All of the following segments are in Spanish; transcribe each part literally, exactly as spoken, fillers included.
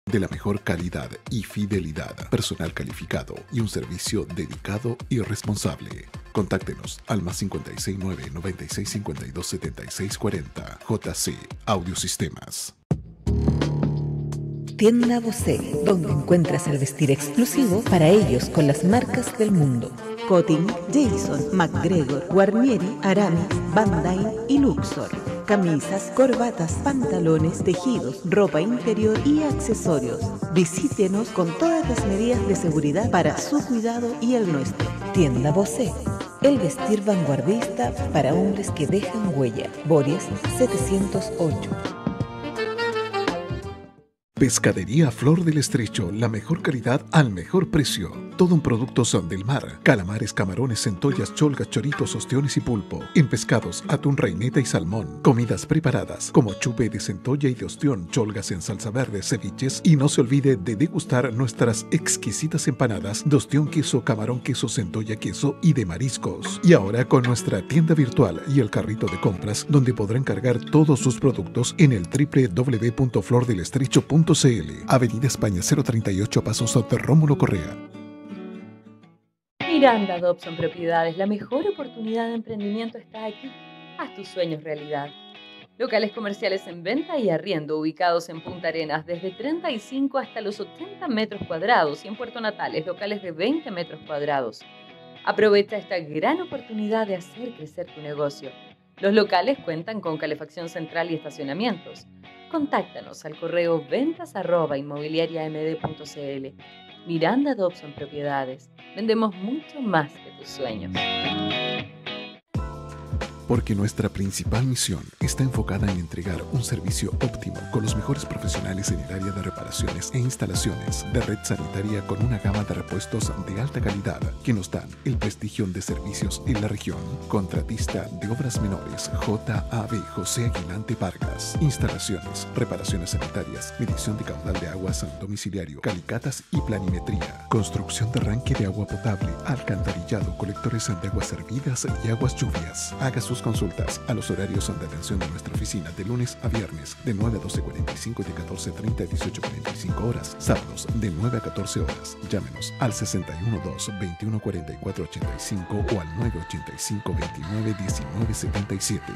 de la mejor calidad y fidelidad, personal calificado y un servicio dedicado y responsable. Contáctenos al más cincuenta y seis nueve, noventa y seis cincuenta y dos setenta y seis cuarenta. J C Audiosistemas. Tienda Bosé, donde encuentras el vestir exclusivo para ellos con las marcas del mundo. Cotting, Jason, McGregor, Guarnieri, Aramis, Van Dyne y Luxor. Camisas, corbatas, pantalones, tejidos, ropa interior y accesorios. Visítenos con todas las medidas de seguridad para su cuidado y el nuestro. Tienda Bosé, el vestir vanguardista para hombres que dejan huella. Bories setecientos ocho. Pescadería Flor del Estrecho, la mejor calidad al mejor precio. Todo un producto son del mar. Calamares, camarones, centollas, cholgas, choritos, ostiones y pulpo. En pescados, atún, reineta y salmón. Comidas preparadas como chupe de centolla y de ostión, cholgas en salsa verde, ceviches. Y no se olvide de degustar nuestras exquisitas empanadas de ostión, queso, camarón, queso, centolla, queso y de mariscos. Y ahora con nuestra tienda virtual y el carrito de compras, donde podrán cargar todos sus productos en el doble u doble u doble u punto flor del estrecho punto c l. Avenida España cero treinta y ocho, Pasos de Rómulo Correa. Miranda Dobson Propiedades, la mejor oportunidad de emprendimiento está aquí. Haz tus sueños realidad. Locales comerciales en venta y arriendo ubicados en Punta Arenas desde treinta y cinco hasta los ochenta metros cuadrados y en Puerto Natales locales de veinte metros cuadrados. Aprovecha esta gran oportunidad de hacer crecer tu negocio. Los locales cuentan con calefacción central y estacionamientos. Contáctanos al correo ventas arroba inmobiliariamd punto cl. Miranda Dobson Propiedades. Vendemos mucho más que tus sueños. Porque nuestra principal misión está enfocada en entregar un servicio óptimo con los mejores profesionales en el área de reparaciones e instalaciones de red sanitaria con una gama de repuestos de alta calidad que nos dan el prestigio de servicios en la región. Contratista de obras menores J A B José Aguilante Vargas. Instalaciones, reparaciones sanitarias, medición de caudal de aguas al domiciliario, calicatas y planimetría. Construcción de arranque de agua potable, alcantarillado, colectores de aguas servidas y aguas lluvias. Haga sus consultas a los horarios de atención de nuestra oficina de lunes a viernes de nueve a doce cuarenta y cinco y de catorce treinta a dieciocho cuarenta y cinco horas. Sábados de nueve a catorce horas. Llámenos al sesenta y uno dos, veintiuno cuarenta y cuatro ochenta y cinco o al nueve ochenta y cinco, veintinueve diecinueve setenta y siete.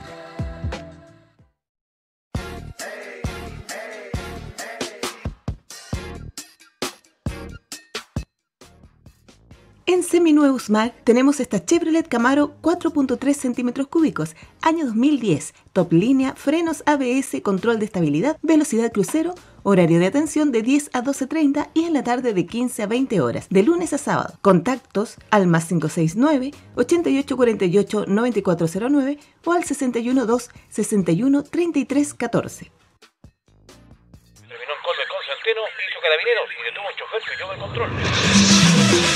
En Seminuevo Usmar tenemos esta Chevrolet Camaro cuatro punto tres centímetros cúbicos, año dos mil diez, top línea, frenos A B S, control de estabilidad, velocidad crucero, horario de atención de diez a doce treinta y en la tarde de quince a veinte horas, de lunes a sábado. Contactos al más cinco seis nueve, ochenta y ocho cuarenta y ocho, noventa y cuatro cero nueve o al sesenta y uno dos, sesenta y uno treinta y tres catorce. Terminó en Colme con Centeno, hizo Carabineros y detuvo un chofer que llevó el control.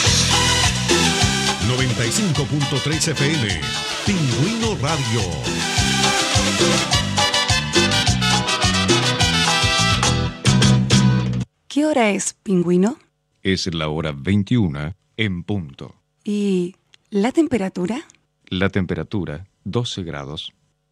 noventa y cinco punto tres F M, Pingüino Radio. ¿Qué hora es, Pingüino? Es la hora veintiuna en punto. ¿Y la temperatura? La temperatura, doce grados.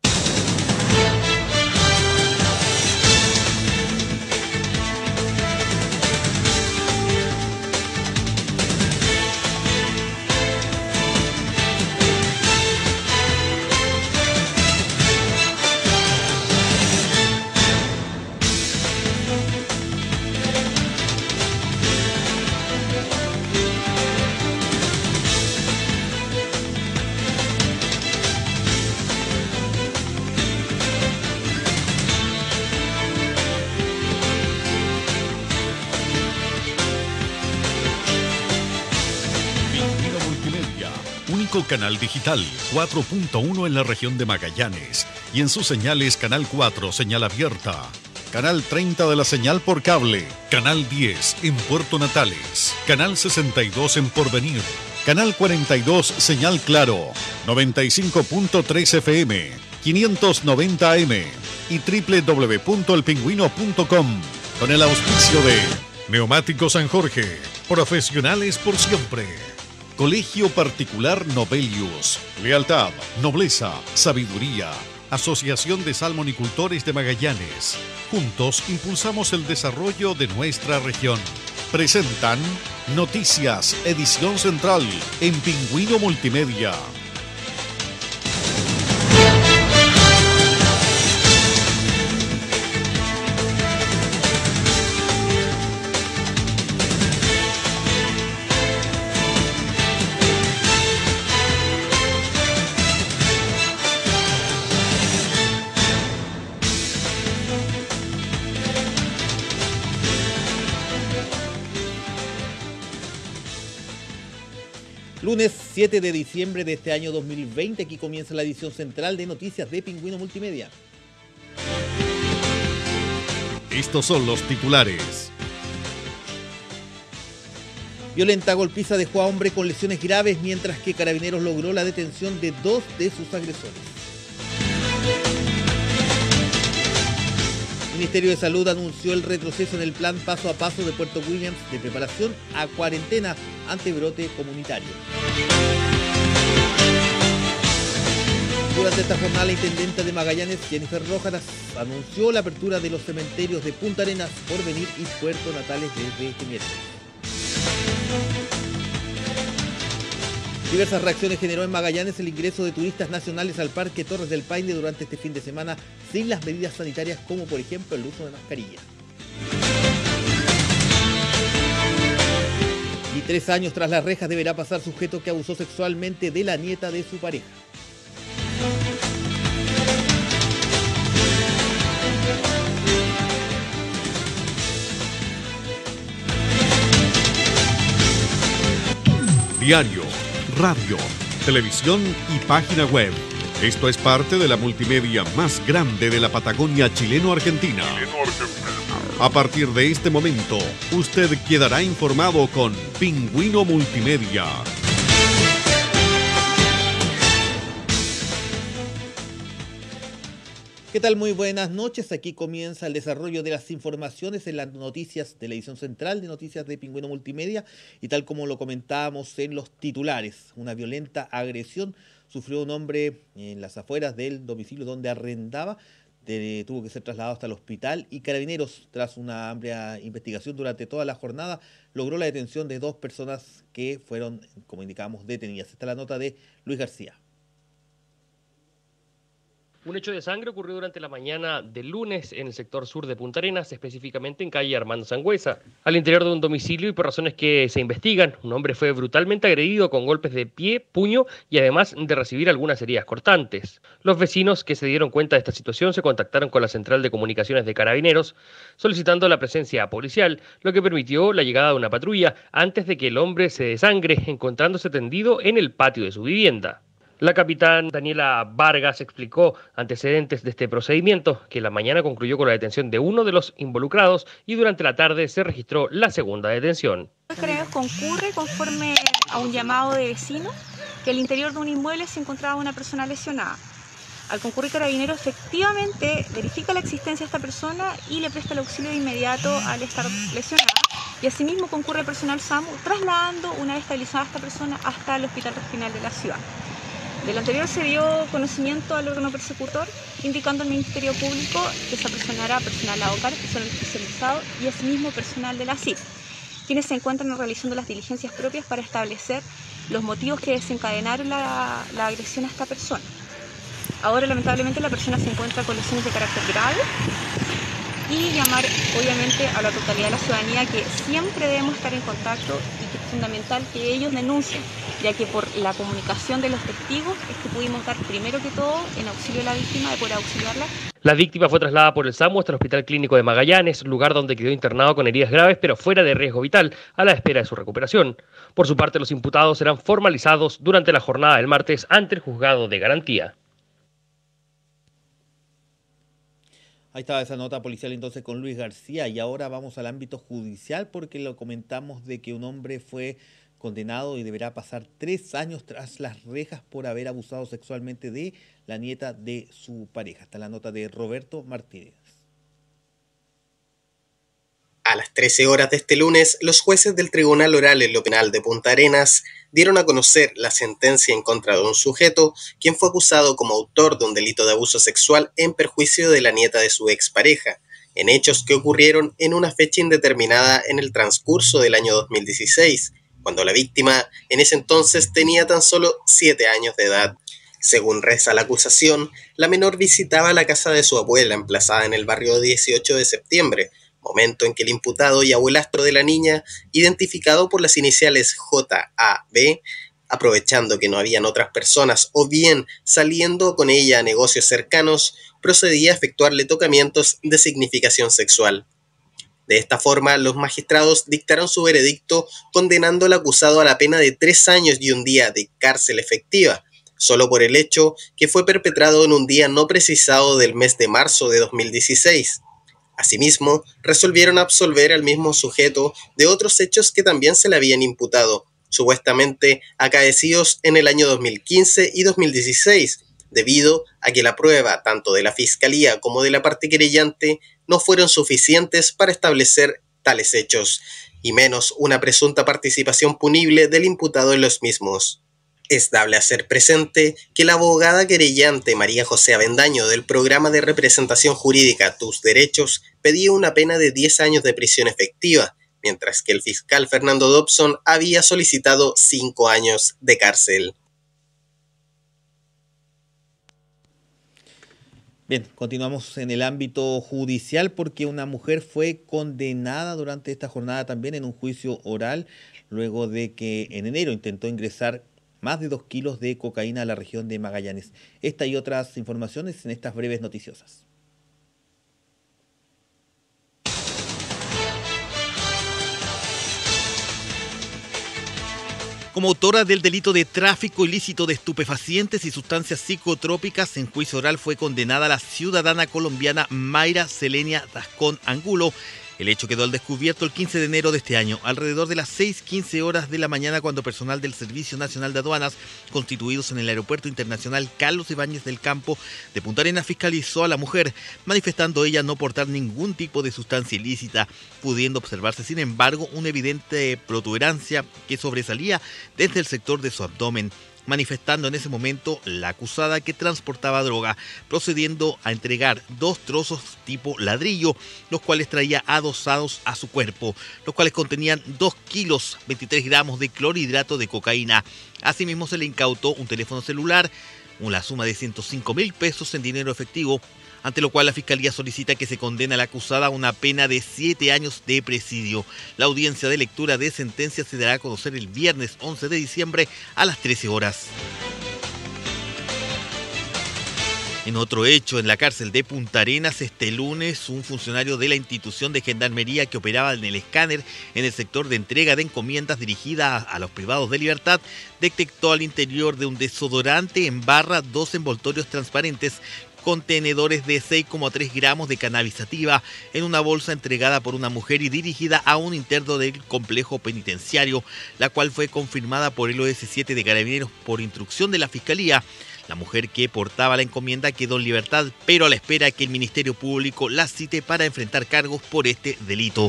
Canal digital cuatro punto uno en la región de Magallanes y en sus señales Canal cuatro, señal abierta, Canal treinta de la señal por cable, Canal diez en Puerto Natales, Canal sesenta y dos en Porvenir, Canal cuarenta y dos señal claro, noventa y cinco punto tres F M, quinientos noventa A M y doble u doble u doble u punto el pingüino punto com con el auspicio de Neumático San Jorge, profesionales por siempre. Colegio Particular Novelius. Lealtad, nobleza, sabiduría Asociación de Salmonicultores de Magallanes. Juntos impulsamos el desarrollo de nuestra región. Presentan Noticias, edición central, en Pingüino Multimedia. Lunes siete de diciembre de este año dos mil veinte, aquí comienza la edición central de Noticias de Pingüino Multimedia. Estos son los titulares. Violenta golpiza dejó a hombre con lesiones graves, mientras que Carabineros logró la detención de dos de sus agresores. El Ministerio de Salud anunció el retroceso en el plan paso a paso de Puerto Williams de preparación a cuarentena ante brote comunitario. Durante esta jornada, la intendenta de Magallanes, Jennifer Rojas, anunció la apertura de los cementerios de Punta Arenas, Porvenir y Puerto Natales desde este miércoles. Diversas reacciones generó en Magallanes el ingreso de turistas nacionales al Parque Torres del Paine durante este fin de semana sin las medidas sanitarias, como por ejemplo el uso de mascarilla. Y tres años tras las rejas deberá pasar sujeto que abusó sexualmente de la nieta de su pareja. Diario, radio, televisión y página web. Esto es parte de la multimedia más grande de la Patagonia chileno-argentina. A partir de este momento, usted quedará informado con Pingüino Multimedia. ¿Qué tal? Muy buenas noches. Aquí comienza el desarrollo de las informaciones en las noticias de la edición central de Noticias de Pingüino Multimedia. Y tal como lo comentábamos en los titulares, una violenta agresión sufrió un hombre en las afueras del domicilio donde arrendaba. De, tuvo que ser trasladado hasta el hospital y Carabineros, tras una amplia investigación durante toda la jornada, logró la detención de dos personas que fueron, como indicamos, detenidas. Esta es la nota de Luis García. Un hecho de sangre ocurrió durante la mañana del lunes en el sector sur de Punta Arenas, específicamente en calle Armando Sangüesa. Al interior de un domicilio y por razones que se investigan, un hombre fue brutalmente agredido con golpes de pie, puño y además de recibir algunas heridas cortantes. Los vecinos que se dieron cuenta de esta situación se contactaron con la central de comunicaciones de Carabineros solicitando la presencia policial, lo que permitió la llegada de una patrulla antes de que el hombre se desangre, encontrándose tendido en el patio de su vivienda. La capitán Daniela Vargas explicó antecedentes de este procedimiento, que la mañana concluyó con la detención de uno de los involucrados y durante la tarde se registró la segunda detención. Carabineros concurre conforme a un llamado de vecinos que al interior de un inmueble se encontraba una persona lesionada. Al concurrir Carabineros, efectivamente verifica la existencia de esta persona y le presta el auxilio de inmediato al estar lesionada. Y asimismo concurre el personal SAMU trasladando, una vez estabilizada esta persona, hasta el Hospital Regional de la ciudad. De lo anterior se dio conocimiento al órgano persecutor, indicando al Ministerio Público que se apersonará personal AOCAR, personal especializado y asimismo personal de la C I P, quienes se encuentran realizando las diligencias propias para establecer los motivos que desencadenaron la, la agresión a esta persona. Ahora, lamentablemente, la persona se encuentra con lesiones de carácter grave y llamar, obviamente, a la totalidad de la ciudadanía que siempre debemos estar en contacto y que es fundamental que ellos denuncien, ya que por la comunicación de los testigos es que pudimos dar primero que todo en auxilio de la víctima, de poder auxiliarla. La víctima fue trasladada por el SAMU hasta el Hospital Clínico de Magallanes, lugar donde quedó internado con heridas graves pero fuera de riesgo vital, a la espera de su recuperación. Por su parte, los imputados serán formalizados durante la jornada del martes ante el juzgado de garantía. Ahí estaba esa nota policial entonces con Luis García, y ahora vamos al ámbito judicial porque lo comentamos de que un hombre fue condenado y deberá pasar tres años tras las rejas por haber abusado sexualmente de la nieta de su pareja. Está la nota de Roberto Martínez. A las trece horas de este lunes, los jueces del Tribunal Oral en lo Penal de Punta Arenas dieron a conocer la sentencia en contra de un sujeto quien fue acusado como autor de un delito de abuso sexual en perjuicio de la nieta de su expareja, en hechos que ocurrieron en una fecha indeterminada en el transcurso del año dos mil dieciséis, cuando la víctima en ese entonces tenía tan solo siete años de edad. Según reza la acusación, la menor visitaba la casa de su abuela emplazada en el barrio dieciocho de septiembre, momento en que el imputado y abuelastro de la niña, identificado por las iniciales J A B, aprovechando que no habían otras personas o bien saliendo con ella a negocios cercanos, procedía a efectuarle tocamientos de significación sexual. De esta forma, los magistrados dictaron su veredicto condenando al acusado a la pena de tres años y un día de cárcel efectiva, solo por el hecho que fue perpetrado en un día no precisado del mes de marzo de dos mil dieciséis. Asimismo, resolvieron absolver al mismo sujeto de otros hechos que también se le habían imputado, supuestamente acaecidos en el año dos mil quince y dos mil dieciséis, debido a que la prueba tanto de la Fiscalía como de la parte querellante no fueron suficientes para establecer tales hechos, y menos una presunta participación punible del imputado en los mismos. Es dable hacer presente que la abogada querellante María José Avendaño del programa de representación jurídica Tus Derechos pedía una pena de diez años de prisión efectiva, mientras que el fiscal Fernando Dobson había solicitado cinco años de cárcel. Bien, continuamos en el ámbito judicial porque una mujer fue condenada durante esta jornada también en un juicio oral, luego de que en enero intentó ingresar más de dos kilos de cocaína a la región de Magallanes. Esta y otras informaciones en estas breves noticiosas. Como autora del delito de tráfico ilícito de estupefacientes y sustancias psicotrópicas, en juicio oral fue condenada la ciudadana colombiana Mayra Selenia Dascón Angulo. El hecho quedó al descubierto el quince de enero de este año, alrededor de las seis quince horas de la mañana, cuando personal del Servicio Nacional de Aduanas, constituidos en el Aeropuerto Internacional Carlos Ibáñez del Campo de Punta Arenas, fiscalizó a la mujer, manifestando ella no portar ningún tipo de sustancia ilícita, pudiendo observarse, sin embargo, una evidente protuberancia que sobresalía desde el sector de su abdomen, manifestando en ese momento la acusada que transportaba droga, procediendo a entregar dos trozos tipo ladrillo, los cuales traía adosados a su cuerpo, los cuales contenían dos kilos veintitrés gramos de clorhidrato de cocaína. Asimismo se le incautó un teléfono celular, una suma de ciento cinco mil pesos en dinero efectivo, ante lo cual la Fiscalía solicita que se condene a la acusada a una pena de siete años de presidio. La audiencia de lectura de sentencia se dará a conocer el viernes once de diciembre a las trece horas. En otro hecho, en la cárcel de Punta Arenas, este lunes, un funcionario de la institución de gendarmería que operaba en el escáner en el sector de entrega de encomiendas dirigida a los privados de libertad detectó al interior de un desodorante en barra dos envoltorios transparentes contenedores de seis coma tres gramos de cannabis sativa en una bolsa entregada por una mujer y dirigida a un interno del complejo penitenciario, la cual fue confirmada por el O S siete de Carabineros por instrucción de la Fiscalía. La mujer que portaba la encomienda quedó en libertad, pero a la espera que el Ministerio Público la cite para enfrentar cargos por este delito.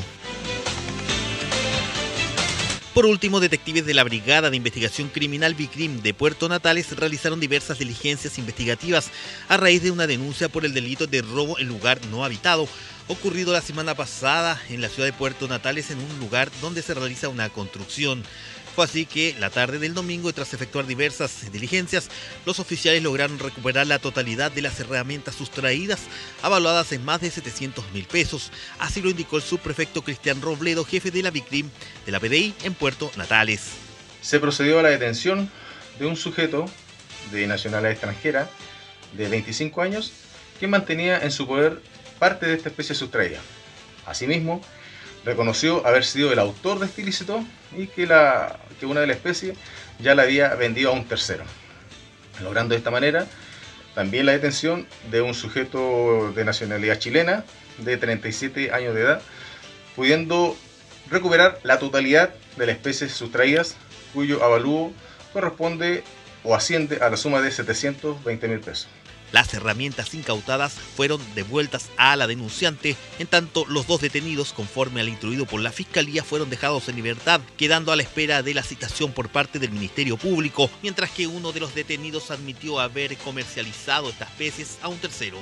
Por último, detectives de la Brigada de Investigación Criminal BICRIM de Puerto Natales realizaron diversas diligencias investigativas a raíz de una denuncia por el delito de robo en lugar no habitado, ocurrido la semana pasada en la ciudad de Puerto Natales, en un lugar donde se realiza una construcción. Fue así que la tarde del domingo, y tras efectuar diversas diligencias, los oficiales lograron recuperar la totalidad de las herramientas sustraídas, avaluadas en más de setecientos mil pesos. Así lo indicó el subprefecto Cristian Robledo, jefe de la BICRIM de la P D I en Puerto Natales. Se procedió a la detención de un sujeto de nacionalidad extranjera de veinticinco años que mantenía en su poder parte de esta especie sustraída. Asimismo, reconoció haber sido el autor de este ilícito y que, la, que una de la especie ya la había vendido a un tercero, logrando de esta manera también la detención de un sujeto de nacionalidad chilena de treinta y siete años de edad, pudiendo recuperar la totalidad de las especies sustraídas, cuyo avalúo corresponde o asciende a la suma de setecientos veinte mil pesos. Las herramientas incautadas fueron devueltas a la denunciante, en tanto los dos detenidos, conforme al instruido por la Fiscalía, fueron dejados en libertad, quedando a la espera de la citación por parte del Ministerio Público, mientras que uno de los detenidos admitió haber comercializado estas especies a un tercero.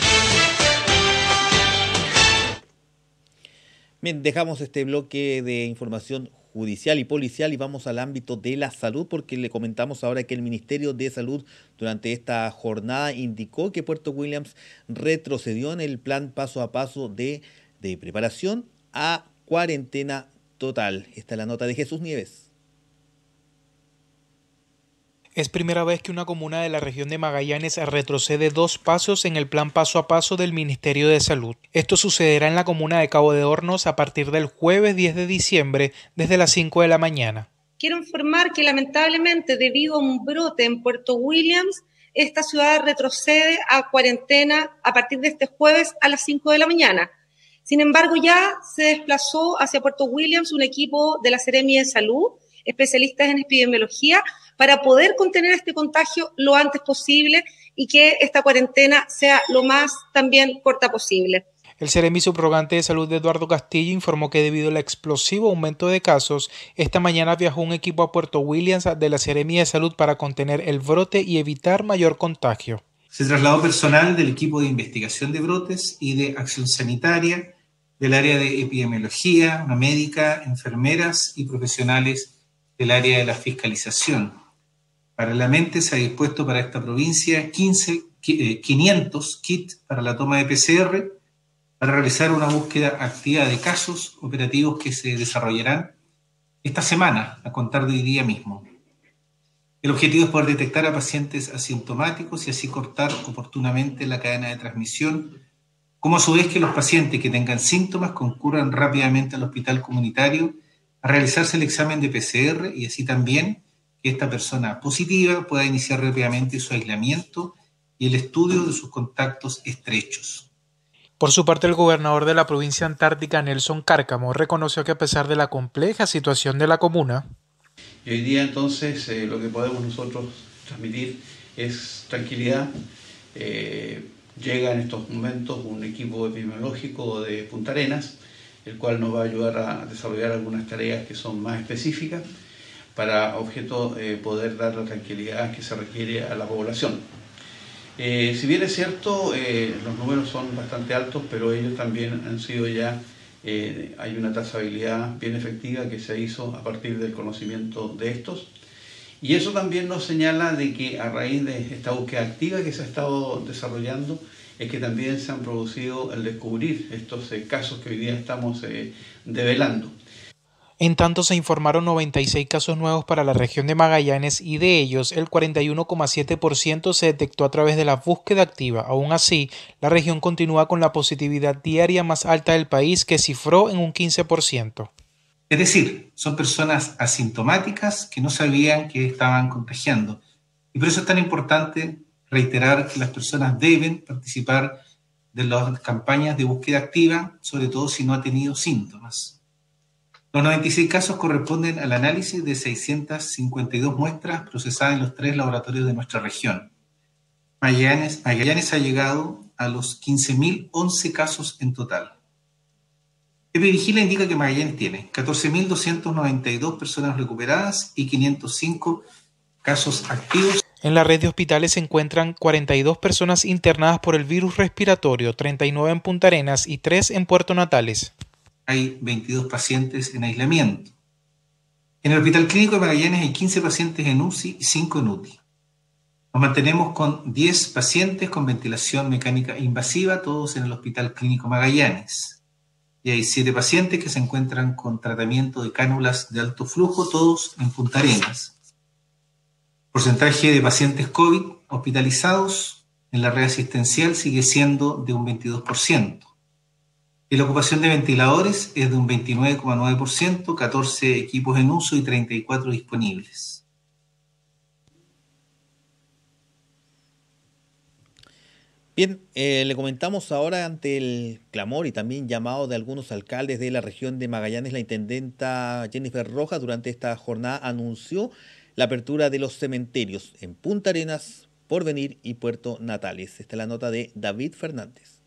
Bien, dejamos este bloque de información judicial y policial y vamos al ámbito de la salud, porque le comentamos ahora que el Ministerio de Salud durante esta jornada indicó que Puerto Williams retrocedió en el plan paso a paso de, de preparación a cuarentena total. Esta es la nota de Jesús Nieves. Es primera vez que una comuna de la región de Magallanes retrocede dos pasos en el plan paso a paso del Ministerio de Salud. Esto sucederá en la comuna de Cabo de Hornos a partir del jueves diez de diciembre desde las cinco de la mañana. Quiero informar que lamentablemente debido a un brote en Puerto Williams, esta ciudad retrocede a cuarentena a partir de este jueves a las cinco de la mañana. Sin embargo, ya se desplazó hacia Puerto Williams un equipo de la Seremi de Salud, especialistas en epidemiología, para poder contener este contagio lo antes posible y que esta cuarentena sea lo más también corta posible. El Seremi subrogante de Salud de Eduardo Castillo informó que debido al explosivo aumento de casos, esta mañana viajó un equipo a Puerto Williams de la Seremi de Salud para contener el brote y evitar mayor contagio. Se trasladó personal del equipo de investigación de brotes y de acción sanitaria, del área de epidemiología, una médica, enfermeras y profesionales del área de la fiscalización. Paralelamente se ha dispuesto para esta provincia quince, quinientos kits para la toma de P C R para realizar una búsqueda activa de casos operativos que se desarrollarán esta semana, a contar de hoy día mismo. El objetivo es poder detectar a pacientes asintomáticos y así cortar oportunamente la cadena de transmisión, como a su vez que los pacientes que tengan síntomas concurran rápidamente al hospital comunitario a realizarse el examen de P C R y así también que esta persona positiva pueda iniciar rápidamente su aislamiento y el estudio de sus contactos estrechos. Por su parte, el gobernador de la provincia antártica, Nelson Cárcamo, reconoció que a pesar de la compleja situación de la comuna, y hoy día entonces eh, lo que podemos nosotros transmitir es tranquilidad. Eh, llega en estos momentos un equipo epidemiológico de Punta Arenas, el cual nos va a ayudar a desarrollar algunas tareas que son más específicas para objeto eh, poder dar la tranquilidad que se requiere a la población. Eh, si bien es cierto, eh, los números son bastante altos, pero ellos también han sido ya, eh, hay una trazabilidad bien efectiva que se hizo a partir del conocimiento de estos. Y eso también nos señala de que a raíz de esta búsqueda activa que se ha estado desarrollando, es que también se han producido el descubrir estos eh, casos que hoy día estamos eh, develando. En tanto, se informaron noventa y seis casos nuevos para la región de Magallanes y de ellos el cuarenta y uno coma siete por ciento se detectó a través de la búsqueda activa. Aún así, la región continúa con la positividad diaria más alta del país, que cifró en un quince por ciento. Es decir, son personas asintomáticas que no sabían que estaban contagiando. Y por eso es tan importante reiterar que las personas deben participar de las campañas de búsqueda activa, sobre todo si no ha tenido síntomas. Los noventa y seis casos corresponden al análisis de seiscientas cincuenta y dos muestras procesadas en los tres laboratorios de nuestra región. Magallanes, Magallanes ha llegado a los quince mil once casos en total. Epivigila indica que Magallanes tiene catorce mil doscientas noventa y dos personas recuperadas y quinientos cinco casos activos. En la red de hospitales se encuentran cuarenta y dos personas internadas por el virus respiratorio, treinta y nueve en Punta Arenas y tres en Puerto Natales. Hay veintidós pacientes en aislamiento. En el Hospital Clínico de Magallanes hay quince pacientes en U C I y cinco en U T I. Nos mantenemos con diez pacientes con ventilación mecánica invasiva, todos en el Hospital Clínico Magallanes. Y hay siete pacientes que se encuentran con tratamiento de cánulas de alto flujo, todos en Punta Arenas. Porcentaje de pacientes COVID hospitalizados en la red asistencial sigue siendo de un veintidós por ciento. Y la ocupación de ventiladores es de un veintinueve coma nueve por ciento, catorce equipos en uso y treinta y cuatro disponibles. Bien, eh, le comentamos ahora ante el clamor y también llamado de algunos alcaldes de la región de Magallanes, la intendenta Jennifer Rojas durante esta jornada anunció la apertura de los cementerios en Punta Arenas, Porvenir y Puerto Natales. Esta es la nota de David Fernández.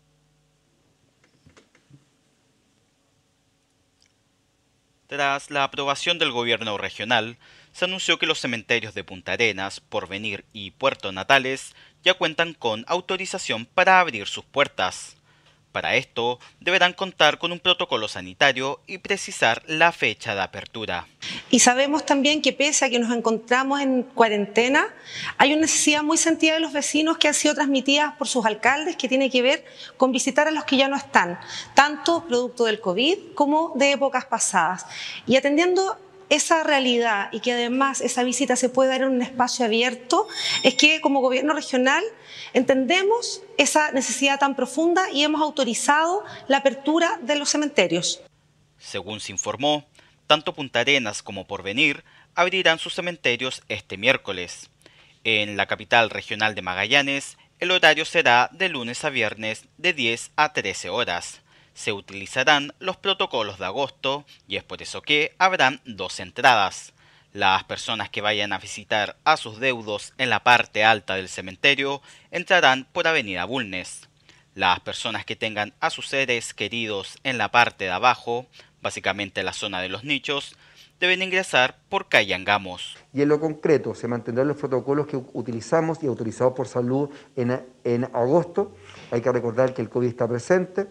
Tras la aprobación del gobierno regional, se anunció que los cementerios de Punta Arenas, Porvenir y Puerto Natales ya cuentan con autorización para abrir sus puertas. Para esto, deberán contar con un protocolo sanitario y precisar la fecha de apertura. Y sabemos también que pese a que nos encontramos en cuarentena, hay una necesidad muy sentida de los vecinos que han sido transmitidas por sus alcaldes, que tiene que ver con visitar a los que ya no están, tanto producto del COVID como de épocas pasadas. Y atendiendo esa realidad y que además esa visita se puede dar en un espacio abierto, es que como gobierno regional entendemos esa necesidad tan profunda y hemos autorizado la apertura de los cementerios. Según se informó, tanto Punta Arenas como Porvenir abrirán sus cementerios este miércoles. En la capital regional de Magallanes, el horario será de lunes a viernes de diez a trece horas. Se utilizarán los protocolos de agosto y es por eso que habrán dos entradas. Las personas que vayan a visitar a sus deudos en la parte alta del cementerio entrarán por Avenida Bulnes. Las personas que tengan a sus seres queridos en la parte de abajo, básicamente la zona de los nichos, deben ingresar por calle Angamos. Y en lo concreto, se mantendrán los protocolos que utilizamos y autorizados por salud en, en agosto. Hay que recordar que el COVID está presente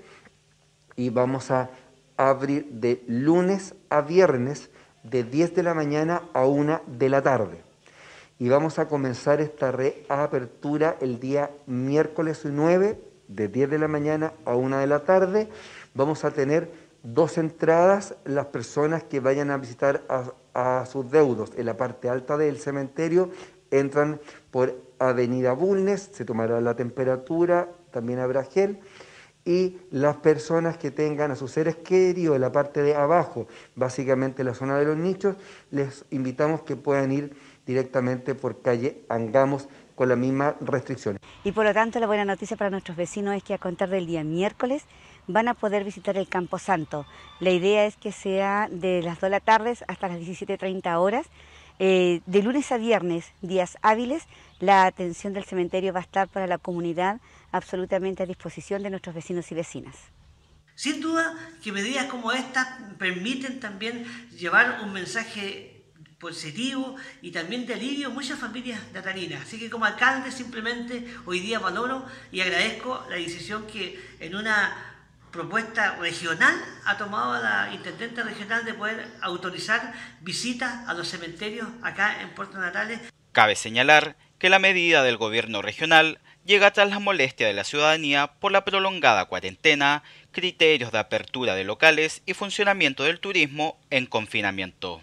y vamos a abrir de lunes a viernes de diez de la mañana a una de la tarde. Y vamos a comenzar esta reapertura el día miércoles nueve, de diez de la mañana a una de la tarde. Vamos a tener dos entradas. Las personas que vayan a visitar a, a sus deudos en la parte alta del cementerio entran por Avenida Bulnes, se tomará la temperatura, también habrá gel. Y las personas que tengan a sus seres queridos en la parte de abajo, básicamente la zona de los nichos, les invitamos que puedan ir directamente por calle Angamos con las mismas restricciones. Y por lo tanto la buena noticia para nuestros vecinos es que a contar del día miércoles van a poder visitar el Campo Santo. La idea es que sea de las dos de la tarde hasta las diecisiete treinta horas. Eh, de lunes a viernes, días hábiles, la atención del cementerio va a estar para la comunidad absolutamente a disposición de nuestros vecinos y vecinas. Sin duda que medidas como estas permiten también llevar un mensaje positivo y también de alivio a muchas familias natalinas. Así que como alcalde simplemente hoy día valoro y agradezco la decisión que en una propuesta regional ha tomado la intendente regional de poder autorizar visitas a los cementerios acá en Puerto Natales. Cabe señalar que la medida del gobierno regional llega tras la molestia de la ciudadanía por la prolongada cuarentena, criterios de apertura de locales y funcionamiento del turismo en confinamiento.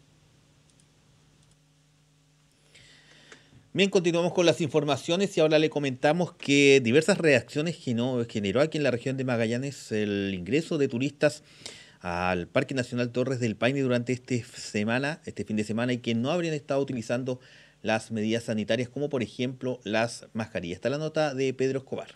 Bien, continuamos con las informaciones y ahora le comentamos que diversas reacciones generó aquí en la región de Magallanes el ingreso de turistas al Parque Nacional Torres del Paine durante este semana, este fin de semana, y que no habrían estado utilizando las medidas sanitarias, como por ejemplo las mascarillas. Está la nota de Pedro Escobar.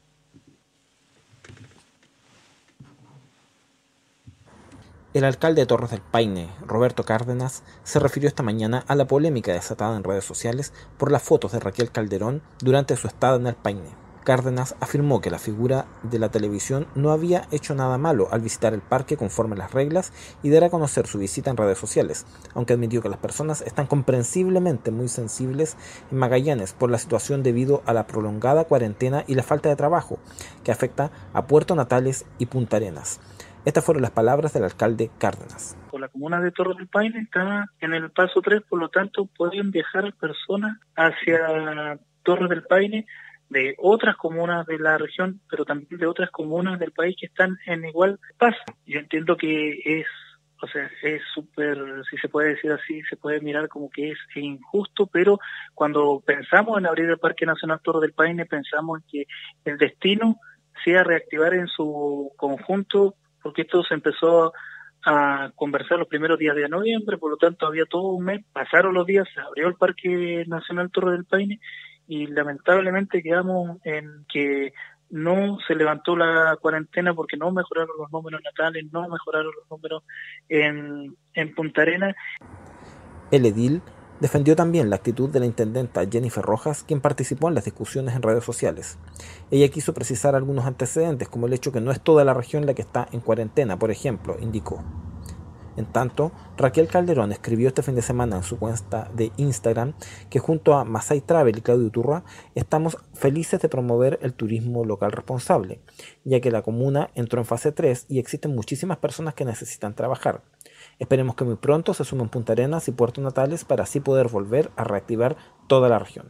El alcalde de Torres del Paine, Roberto Cárdenas, se refirió esta mañana a la polémica desatada en redes sociales por las fotos de Raquel Calderón durante su estada en el Paine. Cárdenas afirmó que la figura de la televisión no había hecho nada malo al visitar el parque conforme a las reglas y dar a conocer su visita en redes sociales, aunque admitió que las personas están comprensiblemente muy sensibles en Magallanes por la situación debido a la prolongada cuarentena y la falta de trabajo que afecta a Puerto Natales y Punta Arenas. Estas fueron las palabras del alcalde Cárdenas. La comuna de Torres del Paine está en el paso tres, por lo tanto pueden viajar personas hacia Torres del Paine de otras comunas de la región, pero también de otras comunas del país que están en igual paso. Yo entiendo que es, o sea, es súper, si se puede decir así, se puede mirar como que es injusto, pero cuando pensamos en abrir el Parque Nacional Torres del Paine, pensamos en que el destino sea reactivar en su conjunto, porque esto se empezó a conversar los primeros días de noviembre, por lo tanto había todo un mes, pasaron los días, se abrió el Parque Nacional Torres del Paine y lamentablemente quedamos en que no se levantó la cuarentena porque no mejoraron los números natales, no mejoraron los números en, en Punta Arenas. El edil Defendió también la actitud de la intendenta Jennifer Rojas, quien participó en las discusiones en redes sociales. Ella quiso precisar algunos antecedentes, como el hecho que no es toda la región la que está en cuarentena, por ejemplo, indicó. En tanto, Raquel Calderón escribió este fin de semana en su cuenta de Instagram que junto a Masai Travel y Claudio Turra estamos felices de promover el turismo local responsable, ya que la comuna entró en fase tres y existen muchísimas personas que necesitan trabajar. Esperemos que muy pronto se sumen Punta Arenas y Puerto Natales para así poder volver a reactivar toda la región.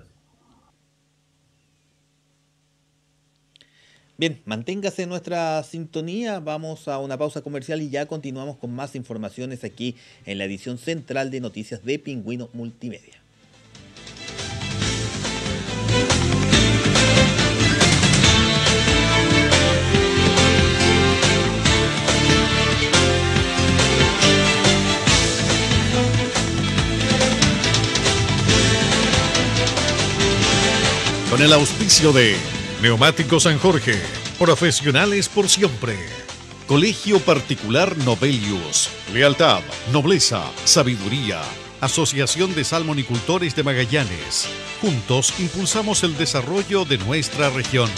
Bien, manténgase en nuestra sintonía, vamos a una pausa comercial y ya continuamos con más informaciones aquí en la edición central de Noticias de Pingüino Multimedia. Con el auspicio de Neumáticos San Jorge, profesionales por siempre. Colegio Particular Novelius, lealtad, nobleza, sabiduría. Asociación de Salmonicultores de Magallanes. Juntos impulsamos el desarrollo de nuestra región.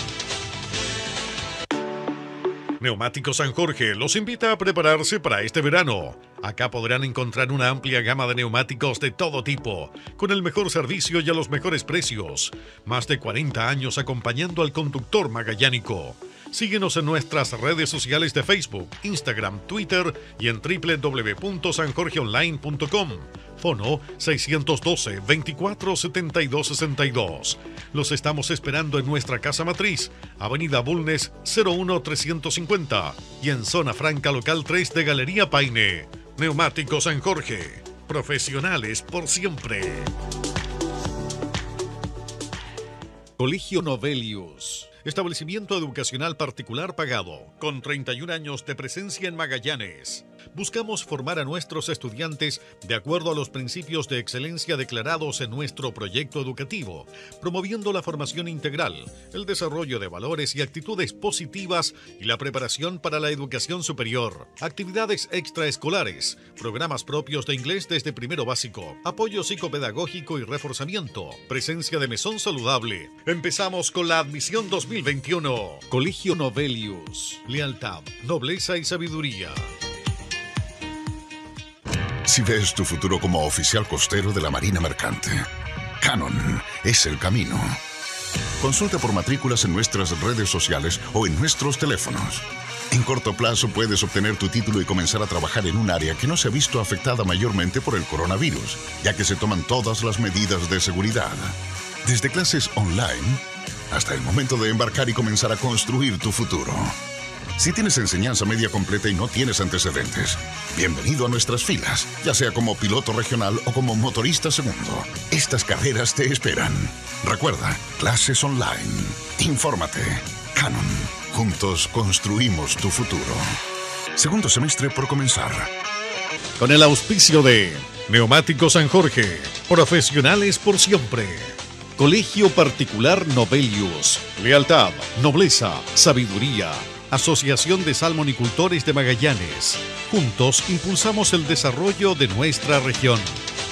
Neumáticos San Jorge los invita a prepararse para este verano. Acá podrán encontrar una amplia gama de neumáticos de todo tipo, con el mejor servicio y a los mejores precios. Más de cuarenta años acompañando al conductor magallánico. Síguenos en nuestras redes sociales de Facebook, Instagram, Twitter y en doble u doble u doble u punto san jorge online punto com. Fono seiscientos doce, veinticuatro setenta y dos sesenta y dos. Los estamos esperando en nuestra casa matriz, Avenida Bulnes cero uno trescientos cincuenta y en Zona Franca Local tres de Galería Paine. Neumáticos San Jorge, profesionales por siempre. Colegio Novelius, establecimiento educacional particular pagado, con treinta y un años de presencia en Magallanes. Buscamos formar a nuestros estudiantes de acuerdo a los principios de excelencia declarados en nuestro proyecto educativo, promoviendo la formación integral, el desarrollo de valores y actitudes positivas y la preparación para la educación superior, actividades extraescolares, programas propios de inglés desde primero básico, apoyo psicopedagógico y reforzamiento, presencia de mesón saludable. Empezamos con la admisión dos mil veintiuno. Colegio Novelius, lealtad, nobleza y sabiduría. Si ves tu futuro como oficial costero de la Marina Mercante, Canon es el camino. Consulta por matrículas en nuestras redes sociales o en nuestros teléfonos. En corto plazo puedes obtener tu título y comenzar a trabajar en un área que no se ha visto afectada mayormente por el coronavirus, ya que se toman todas las medidas de seguridad. Desde clases online hasta el momento de embarcar y comenzar a construir tu futuro. Si tienes enseñanza media completa y no tienes antecedentes, bienvenido a nuestras filas, ya sea como piloto regional o como motorista segundo. Estas carreras te esperan. Recuerda, clases online. Infórmate. Canon. Juntos construimos tu futuro. Segundo semestre por comenzar. Con el auspicio de Neumáticos San Jorge, profesionales por siempre. Colegio Particular Novelius, lealtad, nobleza, sabiduría. Asociación de Salmonicultores de Magallanes. Juntos impulsamos el desarrollo de nuestra región.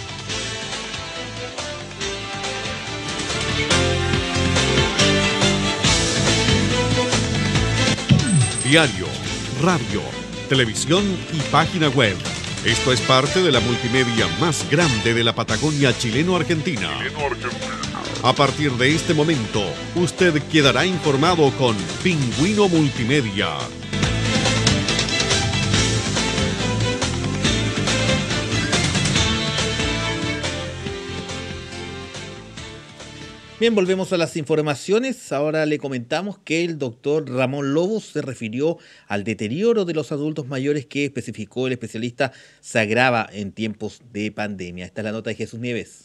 Diario, radio, televisión y página web. Esto es parte de la multimedia más grande de la Patagonia chileno-argentina. A partir de este momento, usted quedará informado con Pingüino Multimedia. Bien, volvemos a las informaciones. Ahora le comentamos que el doctor Ramón Lobos se refirió al deterioro de los adultos mayores que especificó el especialista se agrava en tiempos de pandemia. Esta es la nota de Jesús Nieves.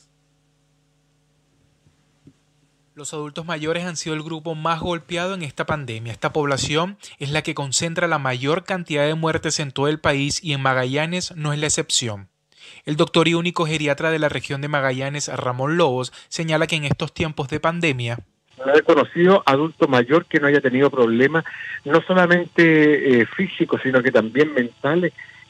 Los adultos mayores han sido el grupo más golpeado en esta pandemia. Esta población es la que concentra la mayor cantidad de muertes en todo el país y en Magallanes no es la excepción. El doctor y único geriatra de la región de Magallanes, Ramón Lobos, señala que en estos tiempos de pandemia no he conocido adulto mayor que no haya tenido problemas, no solamente eh, físicos, sino que también mentales,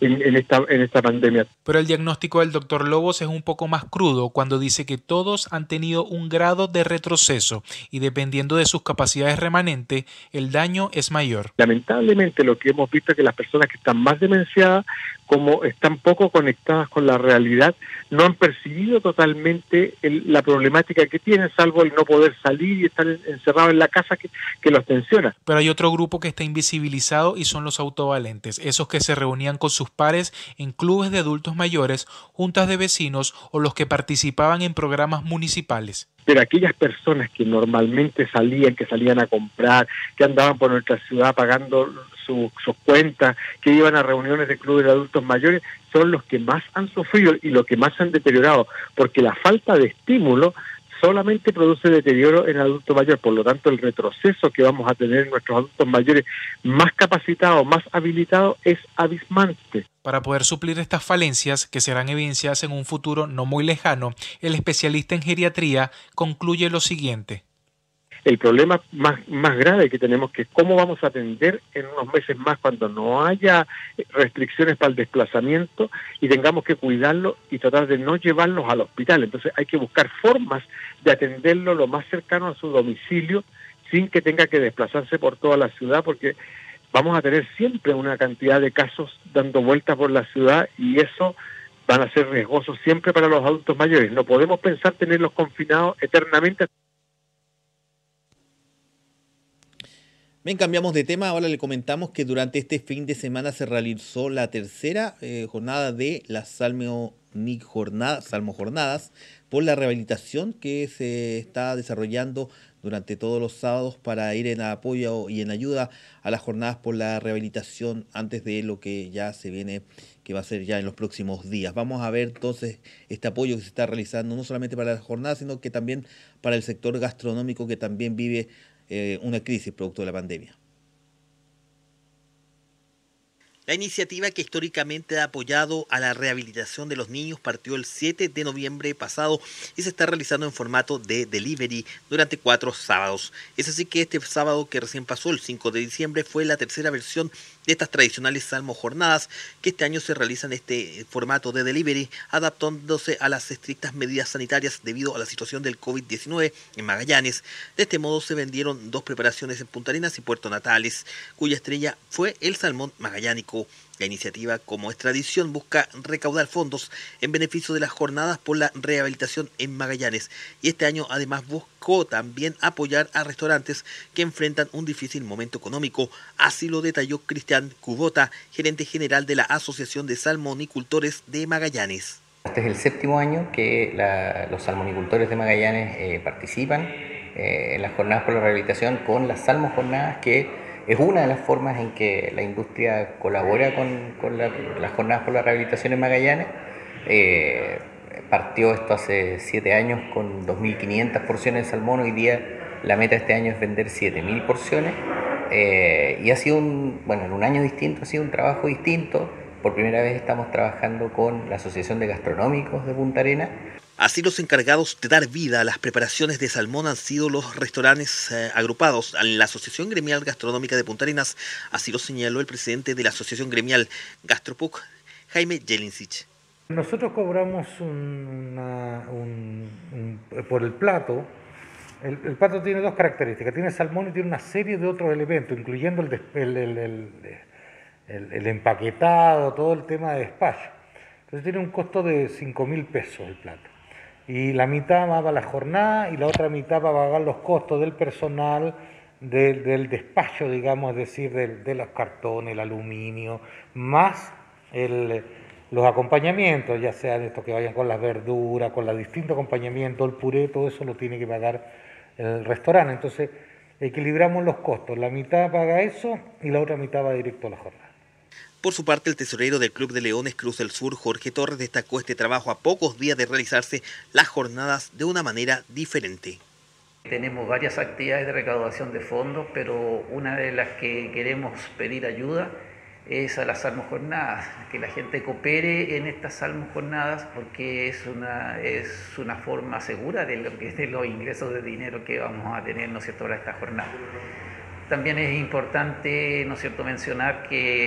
en, en, esta, en esta pandemia. Pero el diagnóstico del doctor Lobos es un poco más crudo cuando dice que todos han tenido un grado de retroceso y dependiendo de sus capacidades remanentes, el daño es mayor. Lamentablemente lo que hemos visto es que las personas que están más demenciadas, como están poco conectadas con la realidad, no han percibido totalmente el, la problemática que tienen, salvo el no poder salir y estar encerrado en la casa que, que los tensiona. Pero hay otro grupo que está invisibilizado y son los autovalentes, esos que se reunían con sus pares en clubes de adultos mayores, juntas de vecinos o los que participaban en programas municipales. Pero aquellas personas que normalmente salían, que salían a comprar, que andaban por nuestra ciudad pagando sus su cuentas, que iban a reuniones de clubes de adultos mayores, son los que más han sufrido y los que más han deteriorado, porque la falta de estímulo solamente produce deterioro en el adulto mayor. Por lo tanto, el retroceso que vamos a tener en nuestros adultos mayores más capacitados, más habilitados, es abismante. Para poder suplir estas falencias, que serán evidenciadas en un futuro no muy lejano, el especialista en geriatría concluye lo siguiente. El problema más, más grave que tenemos que es cómo vamos a atender en unos meses más cuando no haya restricciones para el desplazamiento y tengamos que cuidarlo y tratar de no llevarlos al hospital. Entonces hay que buscar formas de atenderlo lo más cercano a su domicilio sin que tenga que desplazarse por toda la ciudad, porque vamos a tener siempre una cantidad de casos dando vueltas por la ciudad y eso van a ser riesgosos siempre para los adultos mayores. No podemos pensar tenerlos confinados eternamente. Bien, cambiamos de tema. Ahora le comentamos que durante este fin de semana se realizó la tercera eh, jornada de las Salmo Jornadas, Salmo Jornadas por la rehabilitación que se está desarrollando durante todos los sábados para ir en apoyo y en ayuda a las jornadas por la rehabilitación antes de lo que ya se viene, que va a ser ya en los próximos días. Vamos a ver entonces este apoyo que se está realizando no solamente para las jornadas, sino que también para el sector gastronómico que también vive eh, una crisis producto de la pandemia. La iniciativa que históricamente ha apoyado a la rehabilitación de los niños partió el siete de noviembre pasado y se está realizando en formato de delivery durante cuatro sábados. Es así que este sábado que recién pasó, el cinco de diciembre, fue la tercera versión de estas tradicionales Salmo Jornadas que este año se realizan en este formato de delivery, adaptándose a las estrictas medidas sanitarias debido a la situación del COVID diecinueve en Magallanes. De este modo se vendieron dos preparaciones en Punta Arenas y Puerto Natales, cuya estrella fue el salmón magallánico. La iniciativa, como es tradición, busca recaudar fondos en beneficio de las jornadas por la rehabilitación en Magallanes y este año además buscó también apoyar a restaurantes que enfrentan un difícil momento económico. Así lo detalló Cristian Cubota, gerente general de la Asociación de Salmonicultores de Magallanes. Este es el séptimo año que la, los salmonicultores de Magallanes eh, participan eh, en las jornadas por la rehabilitación con las Salmo Jornadas, que es una de las formas en que la industria colabora con, con la, las jornadas por la rehabilitación en Magallanes. Eh, partió esto hace siete años con dos mil quinientas porciones de salmón. Hoy día la meta este año es vender siete mil porciones. Eh, y ha sido un, bueno, en un año distinto, ha sido un trabajo distinto. Por primera vez estamos trabajando con la Asociación de Gastronómicos de Punta Arenas. Así los encargados de dar vida a las preparaciones de salmón han sido los restaurantes eh, agrupados en la Asociación Gremial Gastronómica de Punta Arenas. Así lo señaló el presidente de la Asociación Gremial Gastropuc, Jaime Jelincic. Nosotros cobramos una, un, un, por el plato. El, el plato tiene dos características. Tiene salmón y tiene una serie de otros elementos, incluyendo el, el, el, el, el, el empaquetado, todo el tema de despacho. Entonces tiene un costo de cinco mil pesos el plato. Y la mitad va a la jornada y la otra mitad va a pagar los costos del personal, de, del despacho, digamos, es decir, de, de los cartones, el aluminio, más el, los acompañamientos, ya sean estos que vayan con las verduras, con los distintos acompañamientos, el puré, todo eso lo tiene que pagar el restaurante. Entonces equilibramos los costos, la mitad paga eso y la otra mitad va directo a la jornada. Por su parte, el tesorero del Club de Leones Cruz del Sur, Jorge Torres, destacó este trabajo a pocos días de realizarse las jornadas de una manera diferente. Tenemos varias actividades de recaudación de fondos, pero una de las que queremos pedir ayuda es a las Salmo Jornadas, que la gente coopere en estas Salmo Jornadas porque es una, es una forma segura de, lo que, de los ingresos de dinero que vamos a tener, ¿no es cierto?, para esta jornada. También es importante, ¿no es cierto?, mencionar que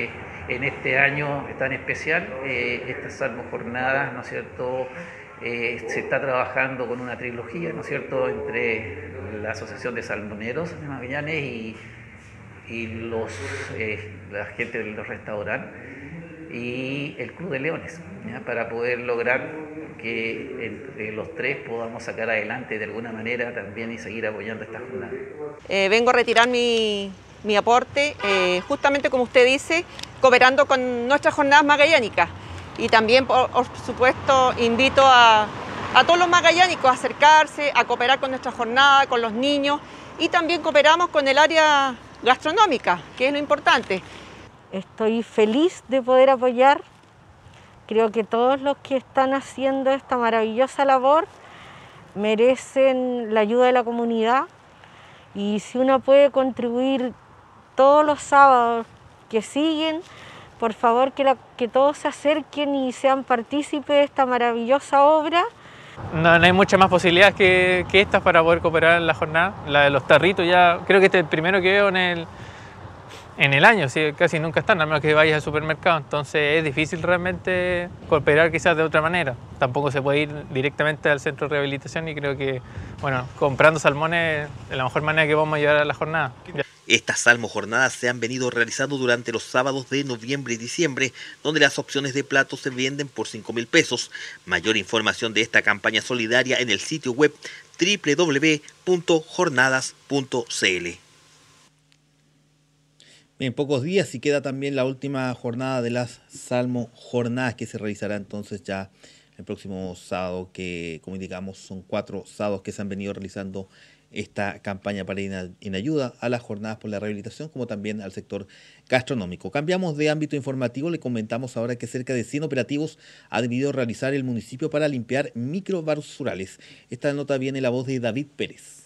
en este año tan especial, eh, estas salmojornadas, ¿no es cierto?, eh, se está trabajando con una trilogía, ¿no es cierto?, entre la Asociación de Salmoneros de Magallanes y, y los, eh, la gente de los restaurantes y el Club de Leones, ¿ya?, para poder lograr que entre los tres podamos sacar adelante de alguna manera también y seguir apoyando esta jornada. Eh, vengo a retirar mi, mi aporte, eh, justamente como usted dice, cooperando con nuestras jornadas magallánicas. Y también, por, por supuesto, invito a, a todos los magallánicos a acercarse, a cooperar con nuestra jornada, con los niños, y también cooperamos con el área gastronómica, que es lo importante. Estoy feliz de poder apoyar. Creo que todos los que están haciendo esta maravillosa labor merecen la ayuda de la comunidad, y si uno puede contribuir todos los sábados que siguen, por favor que, la, que todos se acerquen y sean partícipes de esta maravillosa obra. No, no hay muchas más posibilidades que, que estas para poder cooperar en la jornada. La de los tarritos ya, creo que este es el primero que veo en el, en el año, ¿sí? Casi nunca están, a menos que vayas al supermercado. Entonces es difícil realmente cooperar quizás de otra manera. Tampoco se puede ir directamente al centro de rehabilitación y creo que, bueno, comprando salmones es la mejor manera que vamos a ayudar a la jornada. Estas salmojornadas se han venido realizando durante los sábados de noviembre y diciembre, donde las opciones de platos se venden por cinco mil pesos. Mayor información de esta campaña solidaria en el sitio web doble u doble u doble u punto jornadas punto c l. En pocos días y queda también la última jornada de las salmojornadas, que se realizará entonces ya el próximo sábado, que como indicamos son cuatro sábados que se han venido realizando esta campaña para ir en ayuda a las jornadas por la rehabilitación, como también al sector gastronómico. Cambiamos de ámbito informativo, le comentamos ahora que cerca de cien operativos ha debido realizar el municipio para limpiar microbasurales. Esta nota viene la voz de David Pérez.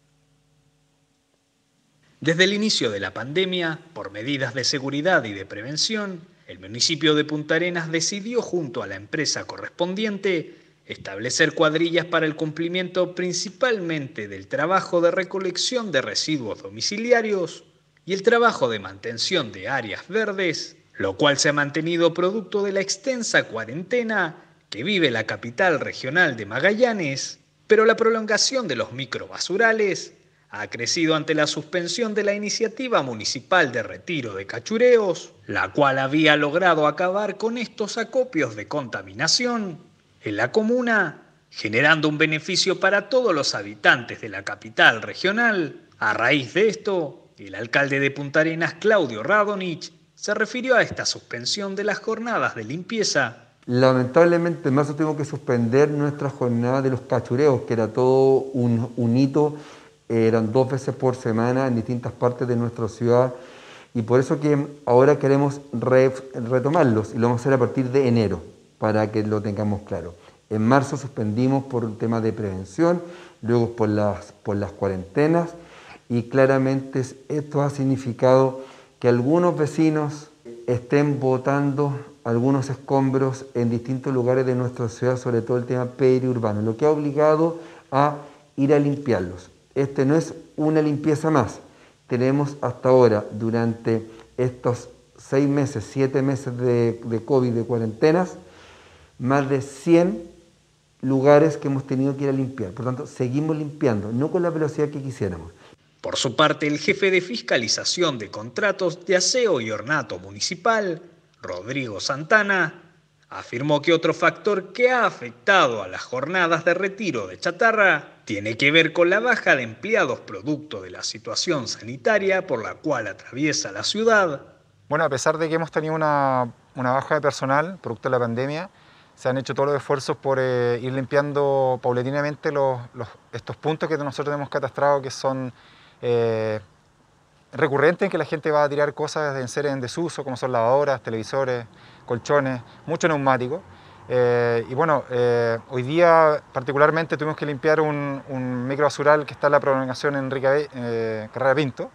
Desde el inicio de la pandemia, por medidas de seguridad y de prevención, el municipio de Punta Arenas decidió junto a la empresa correspondiente establecer cuadrillas para el cumplimiento principalmente del trabajo de recolección de residuos domiciliarios y el trabajo de mantención de áreas verdes, lo cual se ha mantenido producto de la extensa cuarentena que vive la capital regional de Magallanes, pero la prolongación de los microbasurales ha crecido ante la suspensión de la iniciativa municipal de retiro de cachureos, la cual había logrado acabar con estos acopios de contaminación en la comuna, generando un beneficio para todos los habitantes de la capital regional. A raíz de esto, el alcalde de Punta Arenas, Claudio Radonich, se refirió a esta suspensión de las jornadas de limpieza. Lamentablemente en marzo tuvimos que suspender nuestra jornada de los cachureos, que era todo un, un hito, eran dos veces por semana en distintas partes de nuestra ciudad, y por eso que ahora queremos re, retomarlos, y lo vamos a hacer a partir de enero, para que lo tengamos claro. En marzo suspendimos por un tema de prevención, luego por las, por las cuarentenas, y claramente esto ha significado que algunos vecinos estén botando algunos escombros en distintos lugares de nuestra ciudad, sobre todo el tema periurbano, lo que ha obligado a ir a limpiarlos. Este no es una limpieza más. Tenemos hasta ahora, durante estos seis meses, siete meses de, de COVID, de cuarentenas, más de cien lugares que hemos tenido que ir a limpiar. Por tanto, seguimos limpiando, no con la velocidad que quisiéramos. Por su parte, el jefe de fiscalización de contratos de aseo y ornato municipal, Rodrigo Santana, afirmó que otro factor que ha afectado a las jornadas de retiro de chatarra tiene que ver con la baja de empleados producto de la situación sanitaria por la cual atraviesa la ciudad. Bueno, a pesar de que hemos tenido una, una baja de personal producto de la pandemia, se han hecho todos los esfuerzos por eh, ir limpiando paulatinamente los, los, estos puntos que nosotros hemos catastrado, que son eh, recurrentes, en que la gente va a tirar cosas en ser en desuso, como son lavadoras, televisores, colchones, mucho neumático. Eh, y bueno, eh, hoy día particularmente tuvimos que limpiar un, un microbasural que está en la prolongación Enrique eh, Carrera Pinto,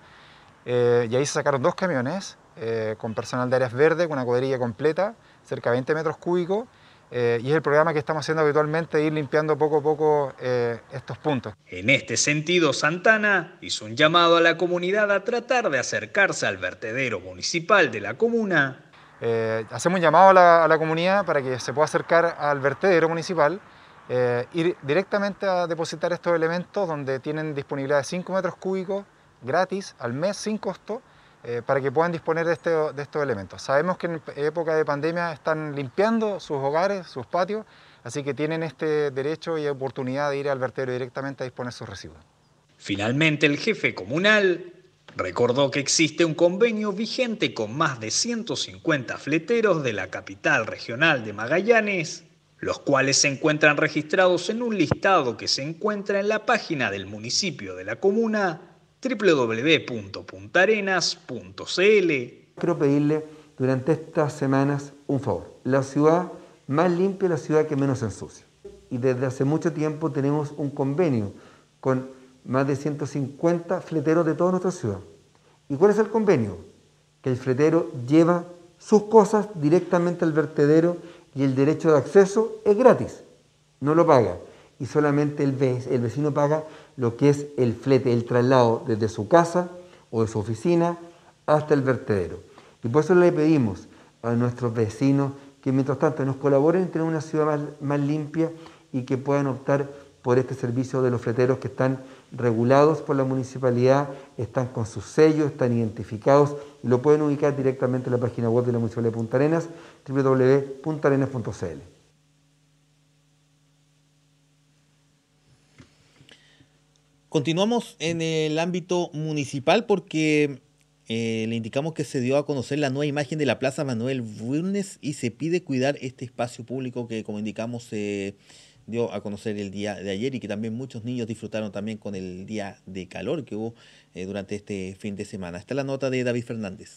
eh, y ahí se sacaron dos camiones eh, con personal de áreas verdes, con una cuadrilla completa, cerca de veinte metros cúbicos. Eh, y es el programa que estamos haciendo habitualmente, de ir limpiando poco a poco eh, estos puntos. En este sentido, Santana hizo un llamado a la comunidad a tratar de acercarse al vertedero municipal de la comuna. Eh, hacemos un llamado a la, a la comunidad para que se pueda acercar al vertedero municipal, eh, ir directamente a depositar estos elementos donde tienen disponibilidad de cinco metros cúbicos gratis al mes sin costo, eh, para que puedan disponer de, este, de estos elementos. Sabemos que en época de pandemia están limpiando sus hogares, sus patios, así que tienen este derecho y oportunidad de ir al vertedero directamente a disponer sus residuos. Finalmente, el jefe comunal recordó que existe un convenio vigente con más de ciento cincuenta fleteros de la capital regional de Magallanes, los cuales se encuentran registrados en un listado que se encuentra en la página del municipio de la comuna, doble u doble u doble u punto puntarenas punto c l. Quiero pedirle durante estas semanas un favor. La ciudad más limpia es la ciudad que menos se ensucia. Y desde hace mucho tiempo tenemos un convenio con más de ciento cincuenta fleteros de toda nuestra ciudad. ¿Y cuál es el convenio? Que el fletero lleva sus cosas directamente al vertedero y el derecho de acceso es gratis, no lo paga. Y solamente el, el vecino paga lo que es el flete, el traslado desde su casa o de su oficina hasta el vertedero. Y por eso le pedimos a nuestros vecinos que mientras tanto nos colaboren en tener una ciudad más, más limpia y que puedan optar por este servicio de los fleteros que están regulados por la municipalidad, están con sus sellos, están identificados y lo pueden ubicar directamente en la página web de la Municipalidad de Punta Arenas, doble u doble u doble u punto puntarenas punto c l. Continuamos en el ámbito municipal porque eh, le indicamos que se dio a conocer la nueva imagen de la Plaza Manuel Bulnes y se pide cuidar este espacio público que, como indicamos, se eh, dio a conocer el día de ayer y que también muchos niños disfrutaron también con el día de calor que hubo eh, durante este fin de semana. Esta es la nota de David Fernández.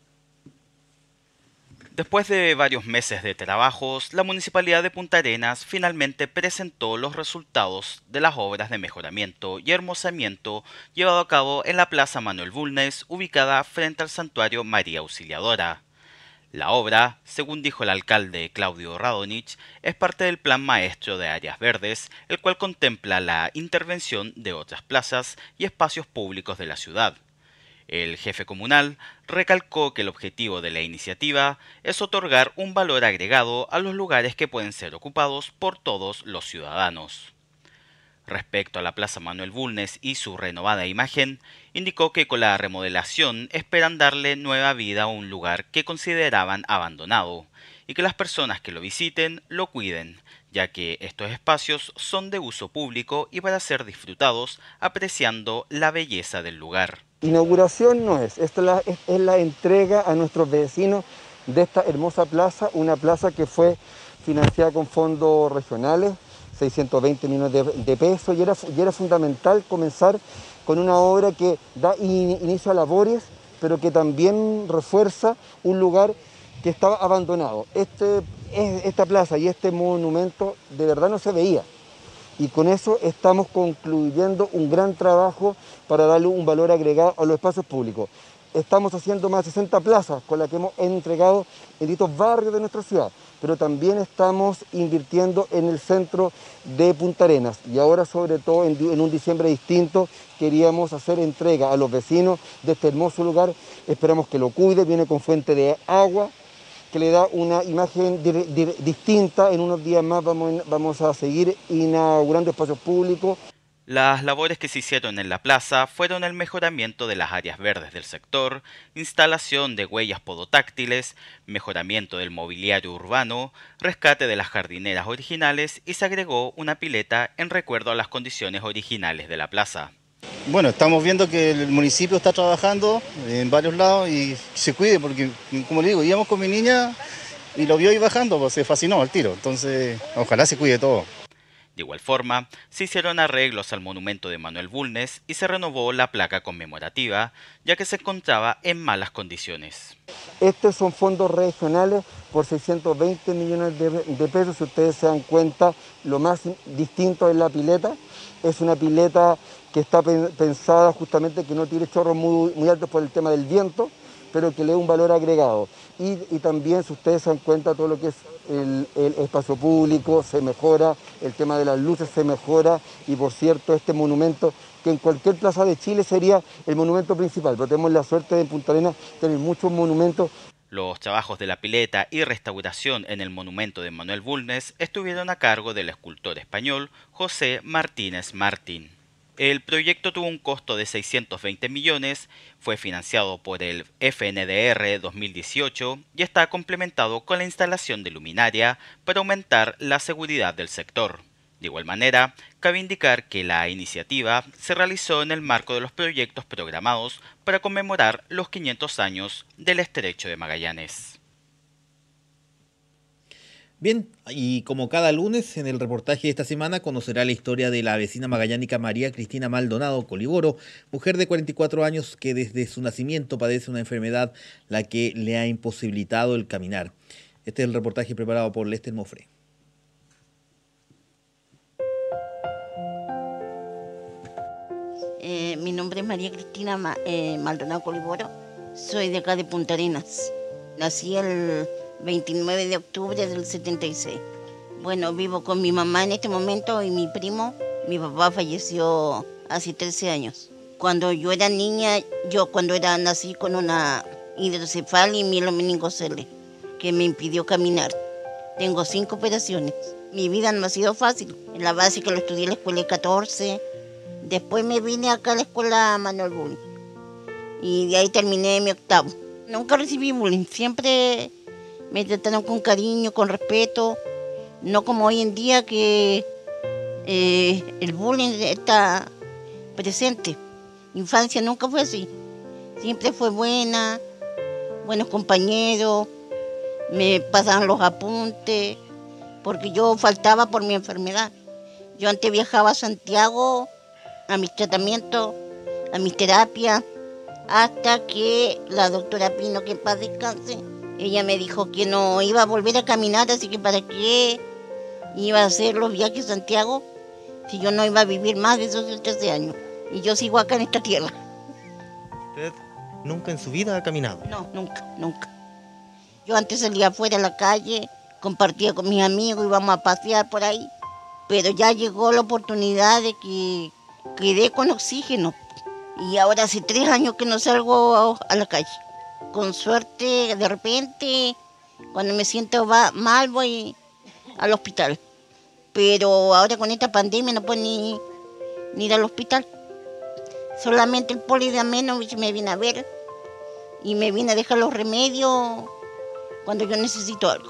Después de varios meses de trabajos, la Municipalidad de Punta Arenas finalmente presentó los resultados de las obras de mejoramiento y hermosamiento llevado a cabo en la Plaza Manuel Bulnes, ubicada frente al Santuario María Auxiliadora. La obra, según dijo el alcalde Claudio Radonich, es parte del Plan Maestro de Áreas Verdes, el cual contempla la intervención de otras plazas y espacios públicos de la ciudad. El jefe comunal recalcó que el objetivo de la iniciativa es otorgar un valor agregado a los lugares que pueden ser ocupados por todos los ciudadanos. Respecto a la Plaza Manuel Bulnes y su renovada imagen, indicó que con la remodelación esperan darle nueva vida a un lugar que consideraban abandonado y que las personas que lo visiten lo cuiden, ya que estos espacios son de uso público y para ser disfrutados apreciando la belleza del lugar. Inauguración no es, esta es la, es, es la entrega a nuestros vecinos de esta hermosa plaza, una plaza que fue financiada con fondos regionales, seiscientos veinte millones de, de pesos, y era, y era fundamental comenzar con una obra que da in, inicio a labores, pero que también refuerza un lugar que estaba abandonado. Este, esta plaza y este monumento de verdad no se veía. Y con eso estamos concluyendo un gran trabajo para darle un valor agregado a los espacios públicos. Estamos haciendo más de sesenta plazas con las que hemos entregado en distintos barrios de nuestra ciudad, pero también estamos invirtiendo en el centro de Punta Arenas. Y ahora, sobre todo, en, en un diciembre distinto, queríamos hacer entrega a los vecinos de este hermoso lugar. Esperamos que lo cuide, viene con fuente de agua, que le da una imagen di di distinta. En unos días más vamos, vamos a seguir inaugurando espacios públicos. Las labores que se hicieron en la plaza fueron el mejoramiento de las áreas verdes del sector, instalación de huellas podotáctiles, mejoramiento del mobiliario urbano, rescate de las jardineras originales y se agregó una pileta en recuerdo a las condiciones originales de la plaza. Bueno, estamos viendo que el municipio está trabajando en varios lados y se cuide porque, como le digo, íbamos con mi niña y lo vio ahí bajando, pues se fascinó al tiro, entonces ojalá se cuide todo. De igual forma, se hicieron arreglos al monumento de Manuel Bulnes y se renovó la placa conmemorativa, ya que se encontraba en malas condiciones. Estos son fondos regionales por seiscientos veinte millones de, de pesos. Si ustedes se dan cuenta, lo más distinto es la pileta. Es una pileta que está pensada justamente que no tiene chorros muy, muy altos por el tema del viento, pero que le da un valor agregado. Y, y también, si ustedes se dan cuenta, todo lo que es el, el espacio público se mejora, el tema de las luces se mejora, y por cierto, este monumento, que en cualquier plaza de Chile sería el monumento principal, pero tenemos la suerte de en Punta Arenas tener muchos monumentos. Los trabajos de la pileta y restauración en el monumento de Manuel Bulnes estuvieron a cargo del escultor español José Martínez Martín. El proyecto tuvo un costo de seiscientos veinte millones, fue financiado por el F N D R dos mil dieciocho y está complementado con la instalación de luminaria para aumentar la seguridad del sector. De igual manera, cabe indicar que la iniciativa se realizó en el marco de los proyectos programados para conmemorar los quinientos años del Estrecho de Magallanes. Bien, y como cada lunes, en el reportaje de esta semana conocerá la historia de la vecina magallánica María Cristina Maldonado Coliboro, mujer de cuarenta y cuatro años que desde su nacimiento padece una enfermedad la que le ha imposibilitado el caminar. Este es el reportaje preparado por Lester Mofre. Eh, mi nombre es María Cristina Ma, eh, Maldonado Coliboro, soy de acá de Punta Arenas. Nací el veintinueve de octubre del setenta y seis. Bueno, vivo con mi mamá en este momento y mi primo. Mi papá falleció hace trece años. Cuando yo era niña, yo cuando era nací con una hidrocefalia y mielomeningocele que me impidió caminar. Tengo cinco operaciones. Mi vida no ha sido fácil. En la básica lo estudié en la escuela de catorce. Después me vine acá a la escuela Manuel Bulnes. Y de ahí terminé mi octavo. Nunca recibí bullying. Siempre me trataron con cariño, con respeto, no como hoy en día que eh, el bullying está presente. Infancia nunca fue así, siempre fue buena, buenos compañeros, me pasaban los apuntes, porque yo faltaba por mi enfermedad. Yo antes viajaba a Santiago a mis tratamientos, a mis terapias, hasta que la doctora Pino, que en paz descanse, ella me dijo que no iba a volver a caminar, así que para qué iba a hacer los viajes a Santiago si yo no iba a vivir más de esos trece años. Y yo sigo acá en esta tierra. ¿Usted nunca en su vida ha caminado? No, nunca, nunca. Yo antes salía afuera a la calle, compartía con mis amigos, íbamos a pasear por ahí, pero ya llegó la oportunidad de que quedé con oxígeno. Y ahora hace tres años que no salgo a la calle. Con suerte, de repente, cuando me siento mal, voy al hospital. Pero ahora con esta pandemia no puedo ni, ni ir al hospital. Solamente el poli de Amenovich me viene a ver y me viene a dejar los remedios cuando yo necesito algo.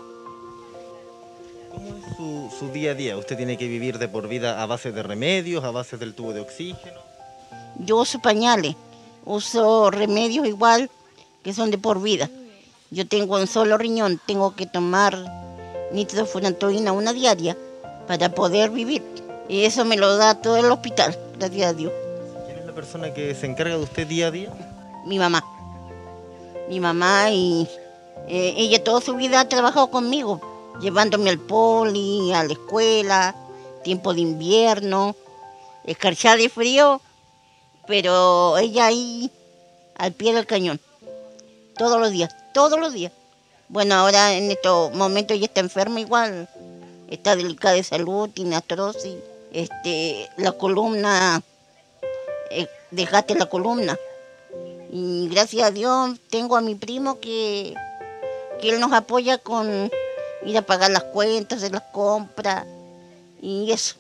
¿Cómo es su, su día a día? ¿Usted tiene que vivir de por vida a base de remedios, a base del tubo de oxígeno? Yo uso pañales, uso remedios igual que son de por vida. Yo tengo un solo riñón, tengo que tomar nitrofurantoína una diaria para poder vivir. Y eso me lo da todo el hospital, gracias a Dios. ¿Quién es la persona que se encarga de usted día a día? Mi mamá. Mi mamá y eh, ella toda su vida ha trabajado conmigo, llevándome al poli, a la escuela, tiempo de invierno, escarchada de frío, pero ella ahí al pie del cañón, todos los días, todos los días. Bueno, ahora en estos momentos ella está enferma igual, está delicada de salud, tiene artrosis, este, la columna, eh, dejaste la columna. Y gracias a Dios tengo a mi primo que, que él nos apoya con ir a pagar las cuentas, hacer las compras y eso.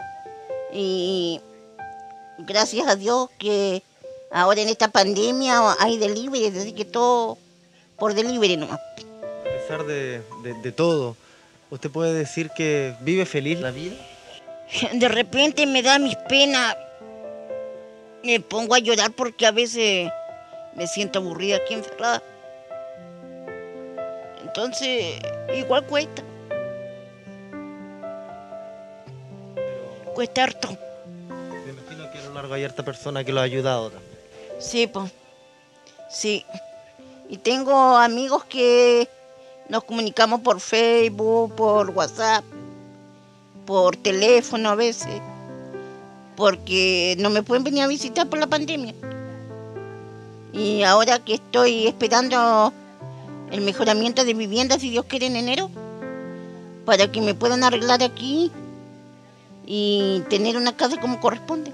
Y gracias a Dios que ahora en esta pandemia hay delivery, es decir, que todo por delivery nomás. A pesar de, de, de todo, ¿usted puede decir que vive feliz la vida? De repente me da mis penas, me pongo a llorar porque a veces me siento aburrida aquí encerrada. Entonces, igual cuesta. Cuesta harto. Me imagino que a lo largo hay harta persona que lo ha ayudado también. Sí, pues. Sí. Y tengo amigos que nos comunicamos por Facebook, por WhatsApp, por teléfono a veces, porque no me pueden venir a visitar por la pandemia. Y ahora que estoy esperando el mejoramiento de vivienda, si Dios quiere, en enero, para que me puedan arreglar aquí y tener una casa como corresponde.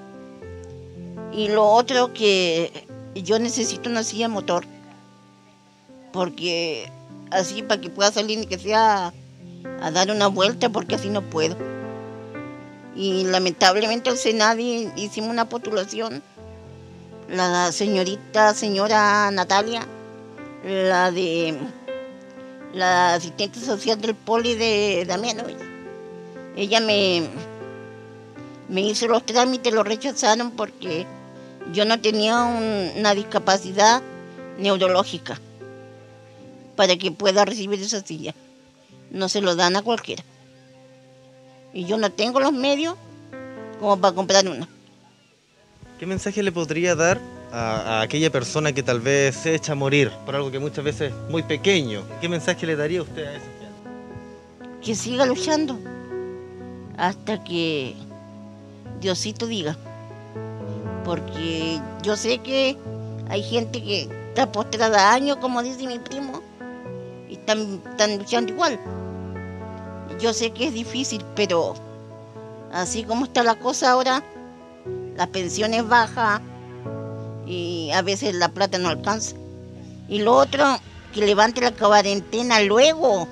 Y lo otro, que yo necesito una silla motor, porque así para que pueda salir ni que sea a dar una vuelta, porque así no puedo. Y lamentablemente el Senadi hicimos una postulación, la señorita, señora Natalia, la de la asistente social del poli de Damiano, ella me, me hizo los trámites, lo rechazaron porque yo no tenía un, una discapacidad neurológica para que pueda recibir esa silla. No se lo dan a cualquiera. Y yo no tengo los medios como para comprar una. ¿Qué mensaje le podría dar a, a aquella persona que tal vez se echa a morir por algo que muchas veces es muy pequeño? ¿Qué mensaje le daría usted a esa gente? Que siga luchando hasta que Diosito diga. Porque yo sé que hay gente que está postrada años, como dice mi primo, y están, están luchando igual. Yo sé que es difícil, pero así como está la cosa ahora, las pensiones bajas y a veces la plata no alcanza. Y lo otro, que levante la cuarentena luego,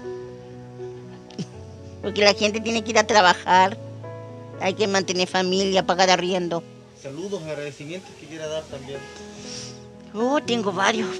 porque la gente tiene que ir a trabajar, hay que mantener familia, pagar arriendo. Saludos, agradecimientos que quiera dar también. Oh, tengo varios.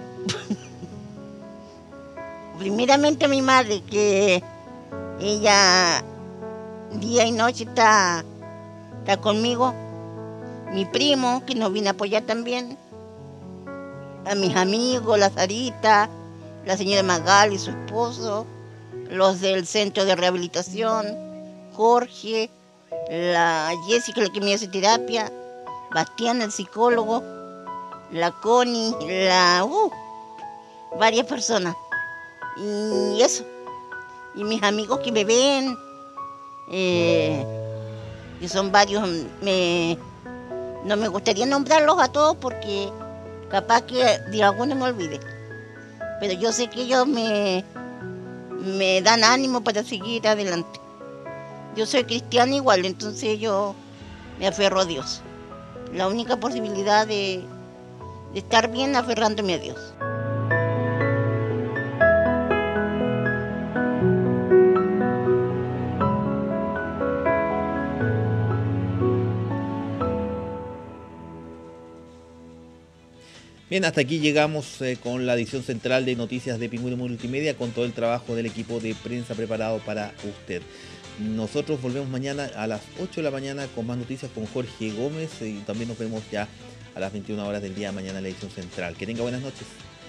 Primeramente a mi madre, que ella día y noche está, está conmigo. Mi primo, que nos viene a apoyar también. A mis amigos, la Sarita, la señora Magali, su esposo, los del centro de rehabilitación, Jorge, la Jessica, la que me hace terapia, Bastián, el psicólogo, la Connie, la... Uh, varias personas. Y eso. Y mis amigos que me ven, eh, que son varios, me, no me gustaría nombrarlos a todos porque capaz que de algunos me olvide. Pero yo sé que ellos me, me dan ánimo para seguir adelante. Yo soy cristiana igual, entonces yo me aferro a Dios. La única posibilidad de, de estar bien aferrándome a Dios. Bien, hasta aquí llegamos eh, con la edición central de Noticias de Pingüino Multimedia, con todo el trabajo del equipo de prensa preparado para usted. Nosotros volvemos mañana a las ocho de la mañana con más noticias con Jorge Gómez y también nos vemos ya a las veintiuna horas del día de mañana en la edición central. Que tenga buenas noches.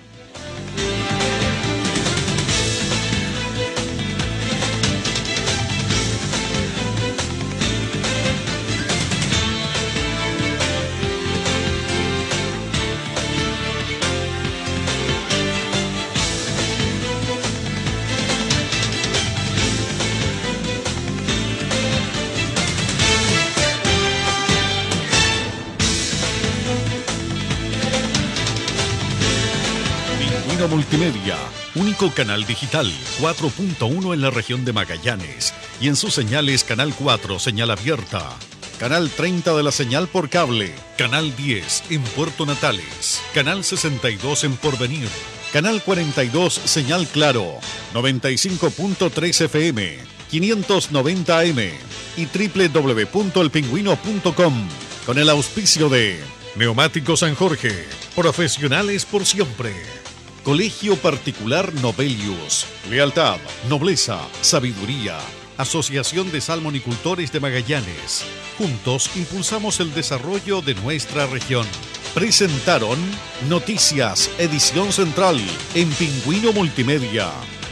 Multimedia, único canal digital cuatro punto uno en la región de Magallanes y en sus señales Canal cuatro, señal abierta, Canal treinta de la señal por cable, Canal diez en Puerto Natales, Canal sesenta y dos en Porvenir, Canal cuarenta y dos señal Claro, noventa y cinco punto tres F M, quinientos noventa A M y doble u doble u doble u punto el pingüino punto com con el auspicio de Neumáticos San Jorge, profesionales por siempre. Colegio Particular Novelius, lealtad, nobleza, sabiduría. Asociación de Salmonicultores de Magallanes. Juntos impulsamos el desarrollo de nuestra región. Presentaron Noticias, edición central en Pingüino Multimedia.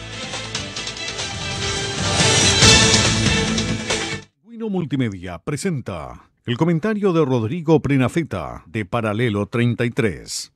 Pingüino Multimedia presenta el comentario de Rodrigo Prenafeta de Paralelo treinta y tres.